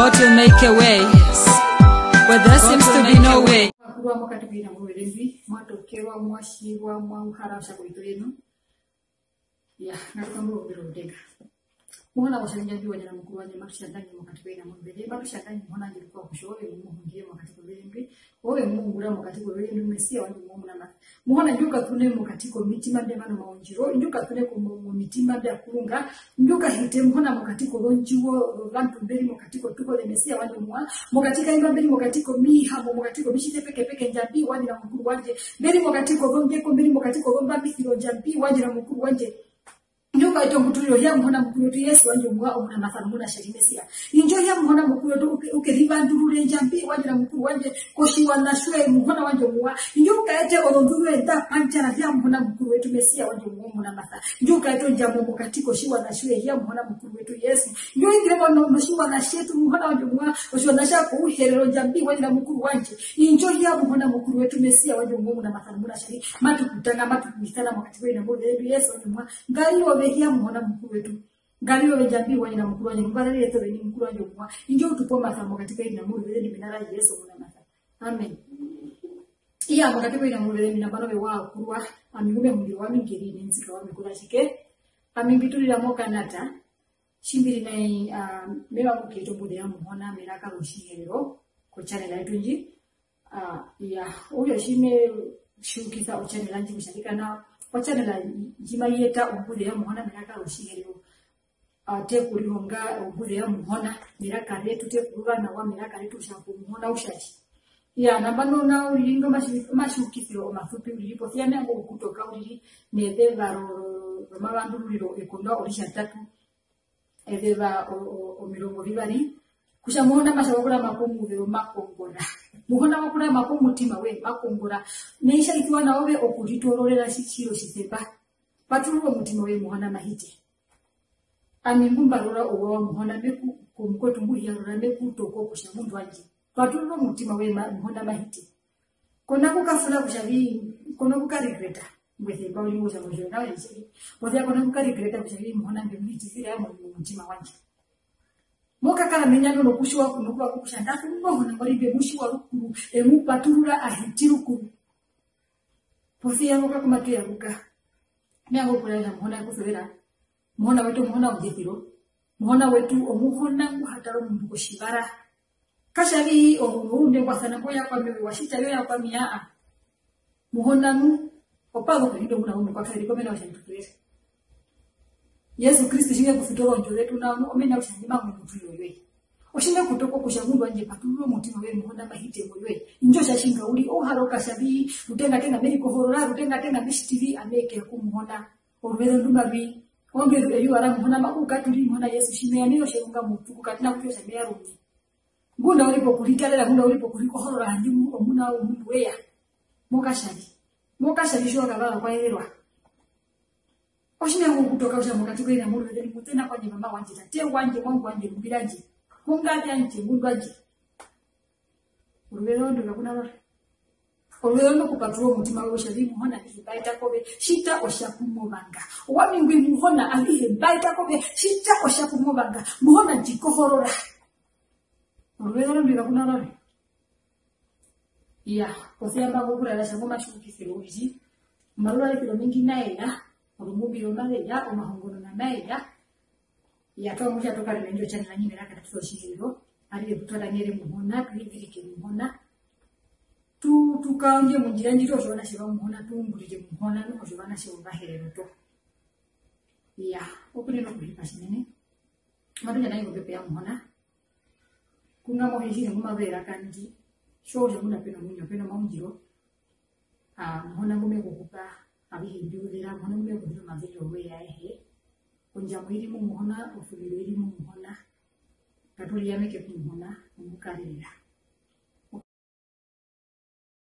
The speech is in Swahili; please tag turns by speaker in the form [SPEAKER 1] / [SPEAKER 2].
[SPEAKER 1] God will make a way where there seems to be no way.
[SPEAKER 2] Muhona wasanja biwa jana mkuru wanje matushandani mwakati wena mwembele matushandani muhona njilikuwa kushowe muhungie mwakati wende owe muhungura mwakati wende mesia wanyu muhona muhona njuka tune mwakati kwa mitima de manu maunjiro njuka tune kwa mitima de akurunga njuka hite muhona mwakati kwa lonjiwo lantu mbeli mwakati kwa tuko de mesia wanyu muha mwakati kaimba mbeli mwakati kwa mihamo mwakati kwa mishite peke njambi wanje na mkuru wanje mbeli mwakati kwa vongeko mbeli mwakati kwa vomba mithilo njambi wanje na mkuru wanje njuka ito mkutulio ya muhona mkuru tu Yesu wanju muha umuna mathamuna sharimesia injo ya muhona mkuru tu ukeriba ndurure njambi wanje na mkuru wanje koshi wanashwe muhona wanju muha njuka ete olonduru enta panchara ya muhona mkuru wetu mesia wanju muha umuna matha njuka ito njambo mkati koshi wanashwe ya muhona mkuru wetu Yesu njuka ingiremo noshi wanashetu muhona wanju muha koshi wanashako uherero njambi wanje na mkuru wanje injo ya muhona mkuru wetu mesia wanju muha umuna mathamuna shari matu kutanga matu kumitana mwakati wena mwode Yesu wanju muha ngari ya muhona mkuru wetu ngali wewe jambi wani na mkuru wanje mbara yeto ni mkuru wanje kwa injo utupo mathambo katika ina muri wewe ni binara Yesu muna matha amen iya mwakati ina muri wewe ni nabano we wa kurwa amigume muri wa mingiri ni nzika wa mikura shike amibitulira moka nata shimbiri nai mewa mukito bude ya muhona miraka rushihero ko channel yaitunji ya uyo shime shukisa o channel anji mushakika na wachana jima yeta ubude ya muhona miraka rushihero te kulihonga ubude ya muhona miraka letu te kuruga na wa miraka letu shapo muhona ushaji ya nabano na ulinga mashukithiro mafupi ulipo fiana ngo kutoka uli nedeva romabanduliro ekonda olisha tatu edeva omirongo vibari kusha muhona mashawakura makomu vero makongora muhona wakura makomu tima we makongora neisha ikiwa na obe okulitororera shikiro shisepa patuluwa mutima we muhona mahiti amingumba rora owa muhona beku kumkotu mbuhi ya rora beku toko kusha mundu wanji patuluwa mutima we muhona mahiti kona kukafula kushavi kona kukarigreta mweze bauli uza mwisho nawe nchini mweze kona kukarigreta kushavi muhona mbemiti zile ya mutima wanji moka kala menyano no kushiwa kunokuwa kushanda kunoho na bari be mushiwa rukuru emu paturula ahitiruku posia moka kumatu ya ruka nyango kulala muhona kusubira muhona wetu muhona ujethiro muhona wetu omuhona kuhataro mundu kushibara kashavi omurunde kwa sana boya kwa mewe washita yo ya kwa miaa muhona nu opago kwindo muna umu kwa kari komena washantukweza Yesu Kristo shinge kufutoro njoletu na omena ushanjima mumutu yoyoye. Oshinge kutoko kushamundu anje patuluwa mutima we muhona mahite moyoye. Injosha shinga uli haroka shabi rutenga tena meriko horora rutenga tena bishitiri ameke kumuhona orwero ndumabi onge yu ara muhona makuka tuli muhona Yesu shime yaniro shenga mutu kukatina kutosha meya rumi. Ngunda ulipo kulitalera ngunda ulipo kuliko horora handimu omuna umundu weya. Moka shabi shwa kabala kwa erwa. Oshine ngo kutoka usha mwakati kwena muri wedeni mutena kwa mama wanje tate wanje mwangu wanje mbiraje kungaje anje mundu aje urwero ndo kakuna lore urwero ndo kupatro mutima we shavi muhona kibaita kobe shita oshapumobanga wami ngwi muhona alihe baita kobe shita oshapumobanga muhona jikohorora urwero ndo kakuna lore ya posia mbago kula la shangoma shukisiro uji marula kilo mingi naye ya Urumubiro male ya omahongono na nae ya toa mwisha toka limenjo chani na nyime naka tatizo shihiro aliye kutola nyere muhona kuhibirike muhona tukaonje munjira njiro shobana shiba muhona tuungurije muhona nuko shobana shiba herero to ya okune no kuhipa shinene madunya nayo bepe ya muhona kunga mo hejine mumabera kandi shoje muna peno munyo peno maunjiro muhona ngume kukupa abihindurira mwana mwe kugira maviro we yahe onja mwiri mu muhona ofuliro iri mu muhona katuli yameke ku muhona umukarira